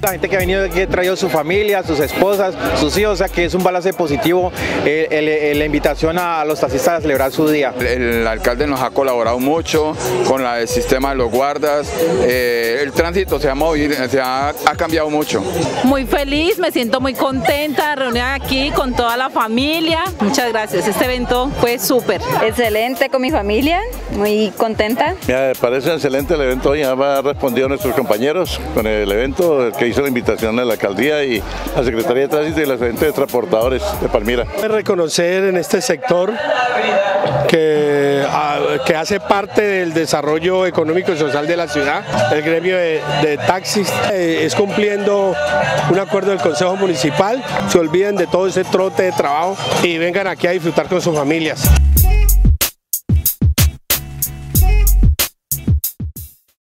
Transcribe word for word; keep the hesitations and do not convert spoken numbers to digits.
La gente que ha venido aquí ha traído su familia, sus esposas, sus hijos, o sea que es un balance positivo eh, el, el, la invitación a los taxistas a celebrar su día. El, el alcalde nos ha colaborado mucho con la, el sistema de los guardas, eh, el tránsito se ha movido, se ha, ha cambiado mucho. Muy feliz, me siento muy contenta, reunida aquí con toda la familia. Muchas gracias, este evento fue súper. Excelente con mi familia, muy contenta. Me parece excelente el evento, ya ha respondido a nuestros compañeros con el evento que hizo la invitación a la alcaldía y la Secretaría de Tránsito y la Asociación de Transportadores de Palmira. Reconocer en este sector que, que hace parte del desarrollo económico y social de la ciudad, el gremio de, de taxis, eh, es cumpliendo un acuerdo del Consejo Municipal, se olviden de todo ese trote de trabajo y vengan aquí a disfrutar con sus familias.